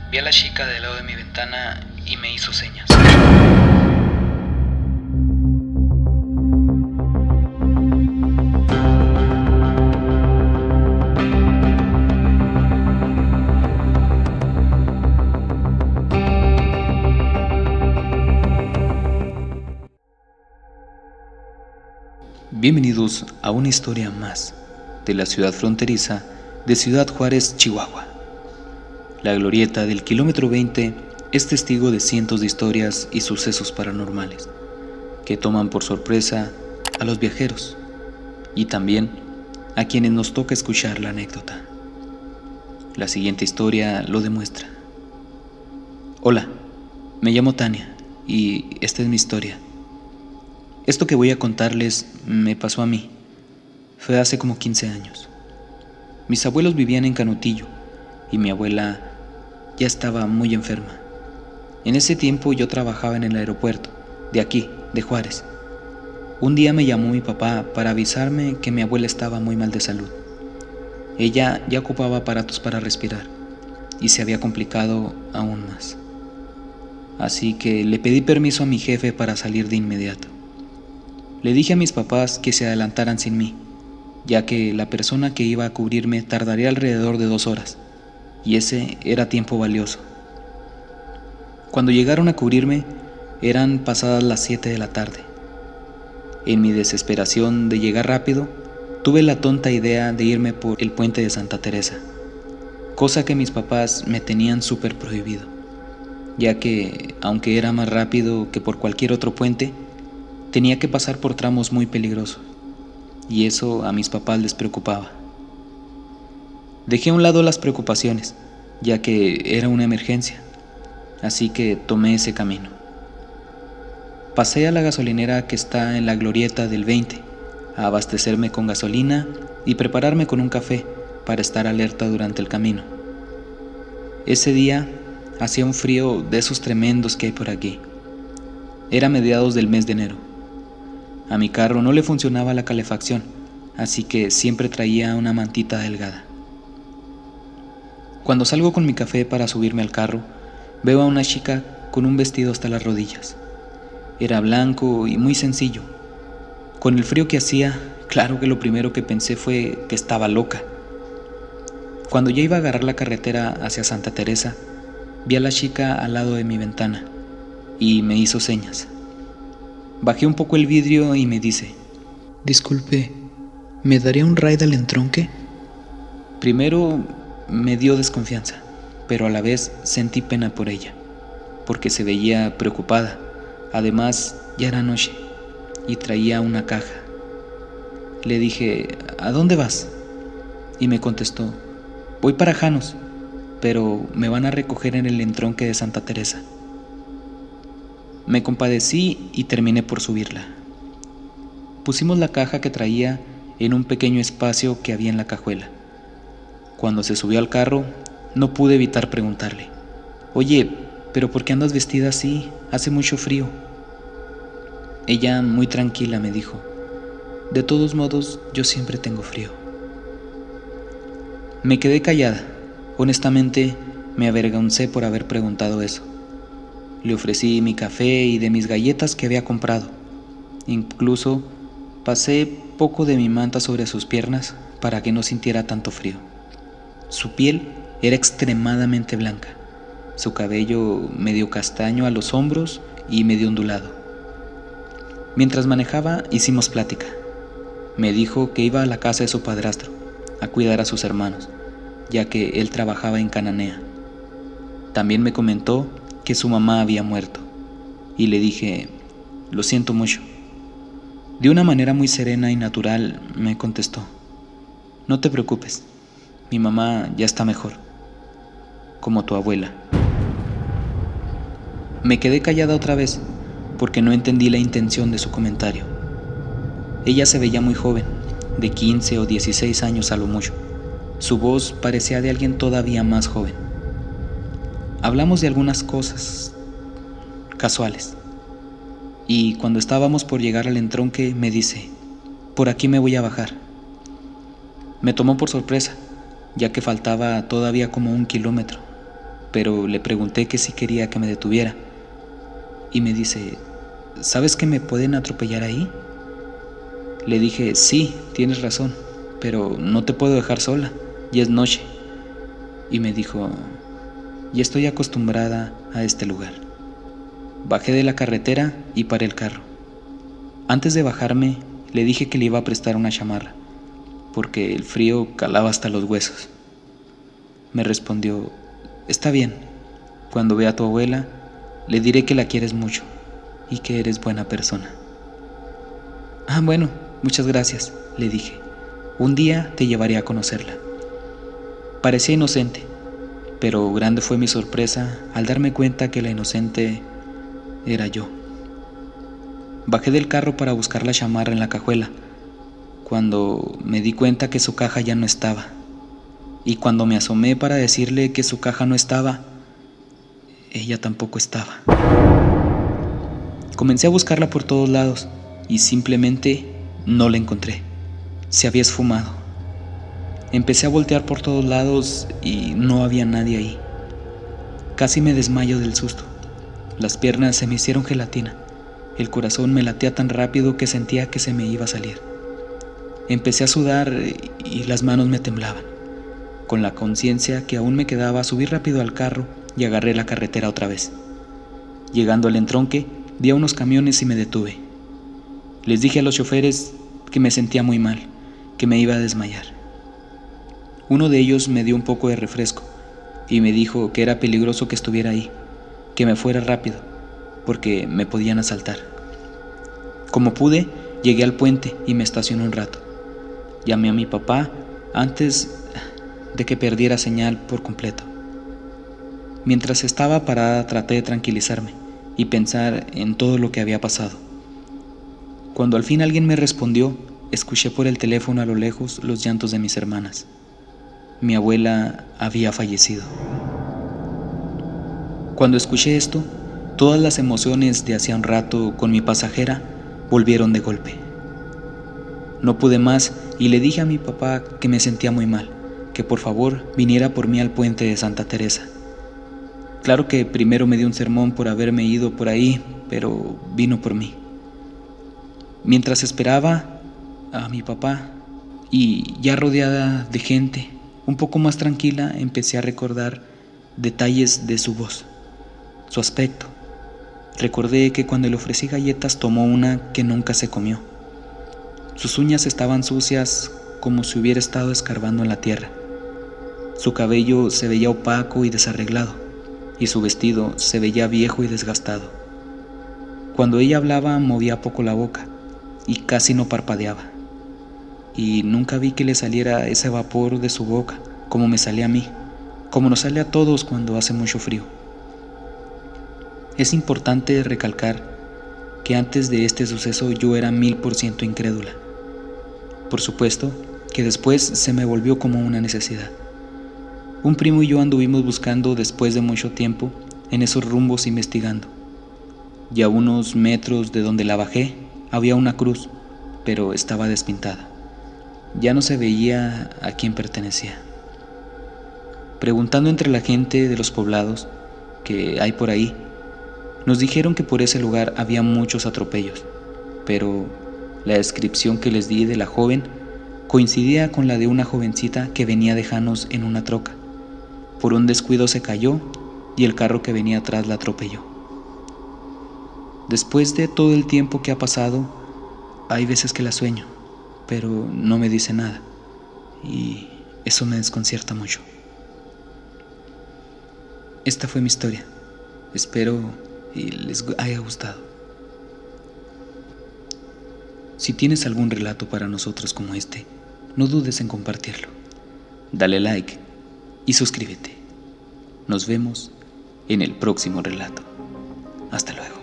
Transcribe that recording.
Vi a la chica del lado de mi ventana y me hizo señas. Bienvenidos a una historia más de la ciudad fronteriza de Ciudad Juárez, Chihuahua. La glorieta del kilómetro 20 es testigo de cientos de historias y sucesos paranormales que toman por sorpresa a los viajeros y también a quienes nos toca escuchar la anécdota. La siguiente historia lo demuestra. Hola, me llamo Tania y esta es mi historia. Esto que voy a contarles me pasó a mí. Fue hace como 15 años. Mis abuelos vivían en Canutillo y mi abuela ya estaba muy enferma. En ese tiempo yo trabajaba en el aeropuerto, de aquí, de Juárez. Un día me llamó mi papá para avisarme que mi abuela estaba muy mal de salud. Ella ya ocupaba aparatos para respirar y se había complicado aún más. Así que le pedí permiso a mi jefe para salir de inmediato. Le dije a mis papás que se adelantaran sin mí, ya que la persona que iba a cubrirme tardaría alrededor de 2 horas, y ese era tiempo valioso. Cuando llegaron a cubrirme, eran pasadas las 7 de la tarde. En mi desesperación de llegar rápido, tuve la tonta idea de irme por el puente de Santa Teresa, cosa que mis papás me tenían súper prohibido, ya que, aunque era más rápido que por cualquier otro puente, tenía que pasar por tramos muy peligrosos, y eso a mis papás les preocupaba. Dejé a un lado las preocupaciones, ya que era una emergencia, así que tomé ese camino. Pasé a la gasolinera que está en la glorieta del 20, a abastecerme con gasolina y prepararme con un café para estar alerta durante el camino. Ese día hacía un frío de esos tremendos que hay por aquí. Era mediados del mes de enero. A mi carro no le funcionaba la calefacción, así que siempre traía una mantita delgada. Cuando salgo con mi café para subirme al carro, veo a una chica con un vestido hasta las rodillas. Era blanco y muy sencillo. Con el frío que hacía, claro que lo primero que pensé fue que estaba loca. Cuando ya iba a agarrar la carretera hacia Santa Teresa, vi a la chica al lado de mi ventana y me hizo señas. Bajé un poco el vidrio y me dice: «Disculpe, ¿me daría un ride al entronque?». Primero me dio desconfianza, pero a la vez sentí pena por ella, porque se veía preocupada. Además, ya era noche y traía una caja. Le dije: «¿A dónde vas?». Y me contestó: «Voy para Janos, pero me van a recoger en el entronque de Santa Teresa». Me compadecí y terminé por subirla. Pusimos la caja que traía en un pequeño espacio que había en la cajuela. Cuando se subió al carro, no pude evitar preguntarle: «Oye, ¿pero por qué andas vestida así? Hace mucho frío». Ella, muy tranquila, me dijo: «De todos modos, yo siempre tengo frío». Me quedé callada. Honestamente, me avergoncé por haber preguntado eso. Le ofrecí mi café y de mis galletas que había comprado. Incluso pasé poco de mi manta sobre sus piernas para que no sintiera tanto frío. Su piel era extremadamente blanca, su cabello medio castaño a los hombros y medio ondulado. Mientras manejaba hicimos plática. Me dijo que iba a la casa de su padrastro a cuidar a sus hermanos, ya que él trabajaba en Cananea. También me comentó que su mamá había muerto, y le dije: «Lo siento mucho». De una manera muy serena y natural me contestó: «No te preocupes, mi mamá ya está mejor, como tu abuela». Me quedé callada otra vez porque no entendí la intención de su comentario. Ella se veía muy joven, de 15 o 16 años a lo mucho. Su voz parecía de alguien todavía más joven. Hablamos de algunas cosas casuales, y cuando estábamos por llegar al entronque me dice: «Por aquí me voy a bajar». Me tomó por sorpresa, ya que faltaba todavía como 1 kilómetro, pero le pregunté que si quería que me detuviera. Y me dice, ¿sabes que me pueden atropellar ahí? Le dije, sí, tienes razón, pero no te puedo dejar sola, ya es noche. Y me dijo, ya estoy acostumbrada a este lugar. Bajé de la carretera y paré el carro. Antes de bajarme, le dije que le iba a prestar una chamarra, porque el frío calaba hasta los huesos. Me respondió, está bien, cuando vea a tu abuela, le diré que la quieres mucho y que eres buena persona. Ah, bueno, muchas gracias, le dije. Un día te llevaré a conocerla. Parecía inocente, pero grande fue mi sorpresa al darme cuenta que la inocente era yo. Bajé del carro para buscar la chamarra en la cajuela, cuando me di cuenta que su caja ya no estaba. Y cuando me asomé para decirle que su caja no estaba, ella tampoco estaba. Comencé a buscarla por todos lados y simplemente no la encontré. Se había esfumado. Empecé a voltear por todos lados y no había nadie ahí. Casi me desmayo del susto. Las piernas se me hicieron gelatina. El corazón me latía tan rápido que sentía que se me iba a salir. Empecé a sudar y las manos me temblaban. Con la conciencia que aún me quedaba, subí rápido al carro y agarré la carretera otra vez. Llegando al entronque, vi a unos camiones y me detuve. Les dije a los choferes que me sentía muy mal, que me iba a desmayar. Uno de ellos me dio un poco de refresco y me dijo que era peligroso que estuviera ahí, que me fuera rápido, porque me podían asaltar. Como pude, llegué al puente y me estacioné un rato. Llamé a mi papá antes de que perdiera señal por completo. Mientras estaba parada traté de tranquilizarme y pensar en todo lo que había pasado. Cuando al fin alguien me respondió, escuché por el teléfono a lo lejos los llantos de mis hermanas. Mi abuela había fallecido. Cuando escuché esto, todas las emociones de hacía un rato con mi pasajera volvieron de golpe. No pude más y le dije a mi papá que me sentía muy mal, que por favor viniera por mí al puente de Santa Teresa. Claro que primero me dio un sermón por haberme ido por ahí, pero vino por mí. Mientras esperaba a mi papá y ya rodeada de gente, un poco más tranquila, empecé a recordar detalles de su voz, su aspecto. Recordé que cuando le ofrecí galletas tomó una que nunca se comió. Sus uñas estaban sucias como si hubiera estado escarbando en la tierra. Su cabello se veía opaco y desarreglado, y su vestido se veía viejo y desgastado. Cuando ella hablaba movía poco la boca y casi no parpadeaba. Y nunca vi que le saliera ese vapor de su boca como me salía a mí, como nos sale a todos cuando hace mucho frío. Es importante recalcar que antes de este suceso yo era 1000% incrédula. Por supuesto que después se me volvió como una necesidad. Un primo y yo anduvimos buscando después de mucho tiempo en esos rumbos investigando. Y a unos metros de donde la bajé había una cruz, pero estaba despintada. Ya no se veía a quién pertenecía. Preguntando entre la gente de los poblados que hay por ahí, nos dijeron que por ese lugar había muchos atropellos, pero la descripción que les di de la joven coincidía con la de una jovencita que venía de Janos en una troca. Por un descuido se cayó y el carro que venía atrás la atropelló. Después de todo el tiempo que ha pasado, hay veces que la sueño, pero no me dice nada y eso me desconcierta mucho. Esta fue mi historia. Espero y les haya gustado. Si tienes algún relato para nosotros como este, no dudes en compartirlo. Dale like y suscríbete. Nos vemos en el próximo relato. Hasta luego.